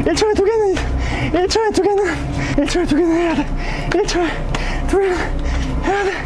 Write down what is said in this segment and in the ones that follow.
1초에 두 개는 1초에 두 개는 1초에 두 개는 해야 돼. 1초에 두 개는 해야 돼.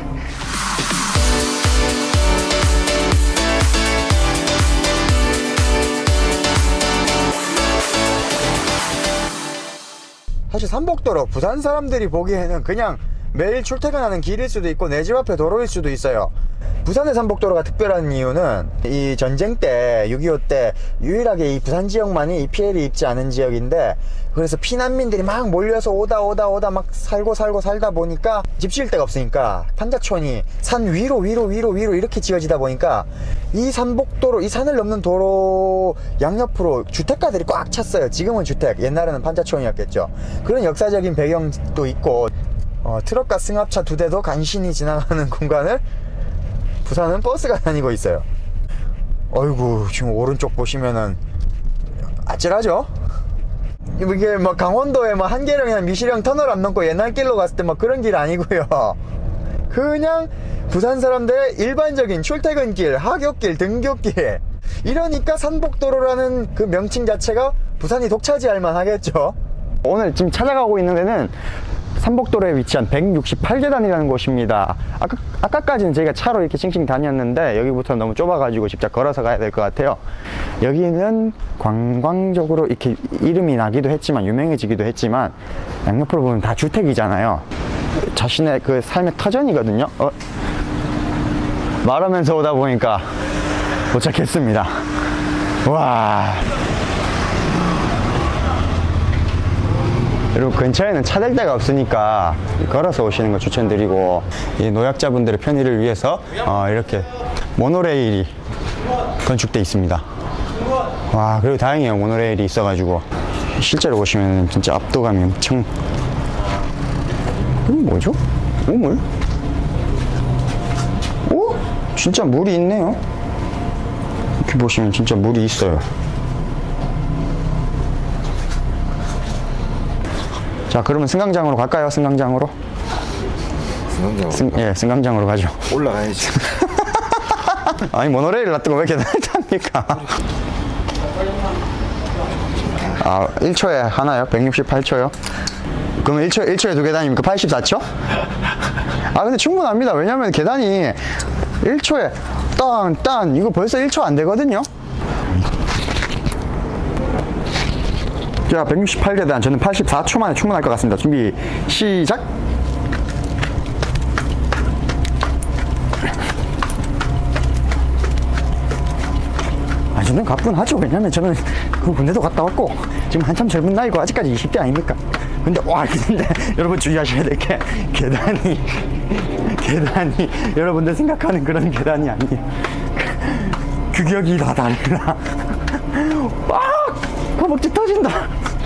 사실 삼복도로 부산 사람들이 보기에는 그냥 매일 출퇴근하는 길일 수도 있고 내 집 앞에 도로일 수도 있어요. 부산의 삼복도로가 특별한 이유는 이 전쟁 때 6.25 때 유일하게 이 부산 지역만이 이 피해를 입지 않은 지역인데, 그래서 피난민들이 막 몰려서 오다 막 살다 보니까 집 지을 데가 없으니까 판자촌이 산 위로 이렇게 지어지다 보니까 이 삼복도로, 이 산을 넘는 도로 양옆으로 주택가들이 꽉 찼어요. 지금은 주택, 옛날에는 판자촌이었겠죠. 그런 역사적인 배경도 있고, 트럭과 승합차 2대도 간신히 지나가는 공간을 부산은 버스가 다니고 있어요. 어이구, 지금 오른쪽 보시면은 아찔하죠? 이게 막 강원도에 막 한계령이나 미시령 터널 안 넘고 옛날 길로 갔을 때 막 그런 길 아니고요. 그냥 부산 사람들의 일반적인 출퇴근길, 하굣길, 등굣길. 이러니까 삼복도로라는 그 명칭 자체가 부산이 독차지할 만하겠죠. 오늘 지금 찾아가고 있는 데는 삼복도로에 위치한 168계단이라는 곳입니다. 아까까지는 저희가 차로 이렇게 싱싱 다녔는데 여기부터 너무 좁아가지고 직접 걸어서 가야 될 것 같아요. 여기는 관광적으로 이렇게 이름이 나기도 했지만, 유명해지기도 했지만, 양옆으로 보면 다 주택이잖아요. 자신의 그 삶의 터전이거든요. 말하면서 오다 보니까 도착했습니다. 와. 그리고 근처에는 차 댈 데가 없으니까 걸어서 오시는 거 추천드리고, 이 노약자분들의 편의를 위해서 이렇게 모노레일이 건축돼 있습니다. 와, 그리고 다행이에요. 모노레일이 있어가지고 실제로 보시면 진짜 압도감이 엄청. 이건 뭐죠? 우물? 오? 진짜 물이 있네요. 이렇게 보시면 진짜 물이 있어요. 자, 그러면 승강장으로 갈까요? 승강장으로? 승강장으로? 예, 승강장으로 가죠. 올라가야지. 아니, 모노레일 놔두고 왜 계단을 탑니까? 아, 1초에 하나요? 168초요? 그러면 1초에 2계단입니까? 84초? 아, 근데 충분합니다. 왜냐면 계단이 1초에 딴 이거 벌써 1초 안 되거든요? 자, 168계단. 저는 84초 만에 충분할 것 같습니다. 준비, 시작! 아, 저는 가뿐하죠. 왜냐면 저는 그 군대도 갔다 왔고, 지금 한참 젊은 나이고, 아직까지 20대 아닙니까? 근데 여러분 주의하셔야 될 게, 계단이, 여러분들 생각하는 그런 계단이 아니에요. 규격이 다 달라. 허벅지 터진다.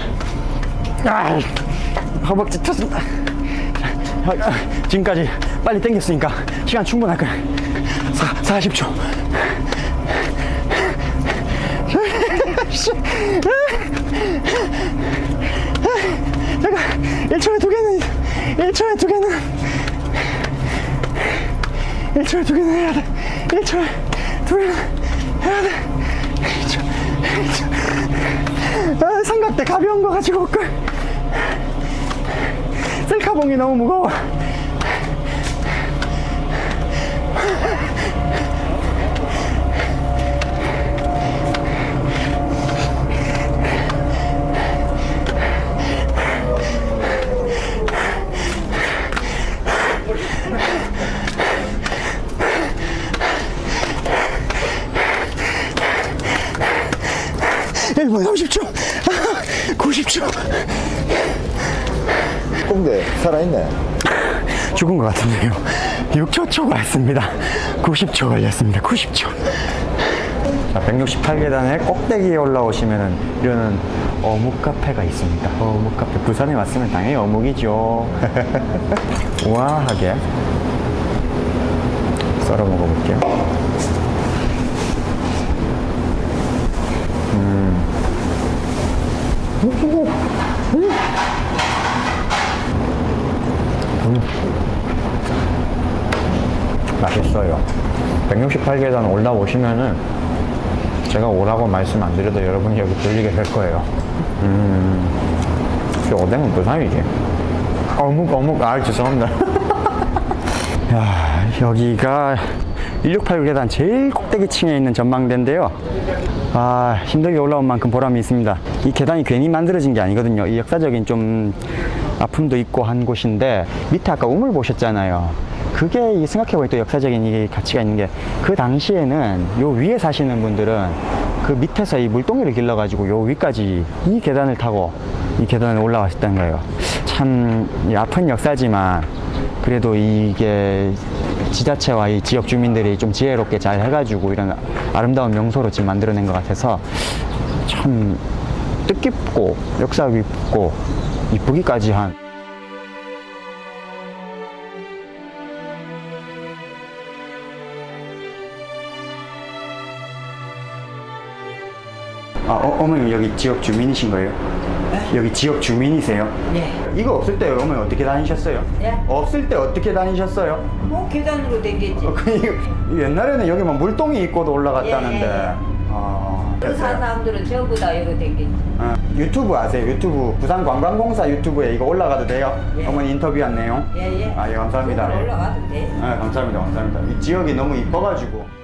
허벅지 터진다. 지금까지 빨리 당겼으니까 시간 충분할 거야. 40초. 잠깐, 1초에 두 개는 해야 돼. 1초에 두 개는 해야 돼. 삼각대 가벼운 거 가지고 올걸. 셀카봉이 너무 무거워. 뭐 30초, 90초. 꽁대 살아있네. 죽은 것 같은데요. 6초 초과했습니다. 90초 걸렸습니다. 90초. 자, 168계단의 꼭대기에 올라오시면은 이러는 어묵 카페가 있습니다. 어묵 카페. 부산에 왔으면 당연히 어묵이죠. 우아하게 썰어 먹어볼게요. 맛있어요. 168계단 올라오시면은 제가 오라고 말씀 안 드려도 여러분이 여기 들리게 될 거예요. 오뎅은 부산이지. 어묵. 아, 죄송합니다. 야, 여기가 1689 계단 제일 꼭대기층에 있는 전망대인데요. 아, 힘들게 올라온 만큼 보람이 있습니다. 이 계단이 괜히 만들어진 게 아니거든요. 이 역사적인 좀 아픔도 있고 한 곳인데, 밑에 아까 우물 보셨잖아요. 그게 생각해보니 또 역사적인 이 가치가 있는 게, 그 당시에는 요 위에 사시는 분들은 그 밑에서 이 물동이를 길러가지고 요 위까지 이 계단을 타고 이 계단을 올라왔었던 거예요. 참 아픈 역사지만 그래도 이게 지자체와 이 지역 주민들이 좀 지혜롭게 잘 해가지고 이런 아름다운 명소로 지금 만들어낸 것 같아서 참 뜻깊고 역사 깊고 이쁘기까지 한. 어머니 여기 지역 주민이신 거예요? 네? 여기 지역 주민이세요? 네. 이거 없을 때 어머니 어떻게 다니셨어요? 네? 없을 때 어떻게 다니셨어요? 뭐 계단으로 댕겼지. 옛날에는 여기 막 물동이 있고도 올라갔다는데. 예. 그 산 사람들은 전부 다 여기 댕겼지. 유튜브 아세요? 유튜브 부산관광공사 유튜브에 이거 올라가도 돼요? 예. 어머니 인터뷰한 내용? 예. 아, 예, 감사합니다. 올라가도 돼. 네, 감사합니다. 이 지역이 너무 이뻐가지고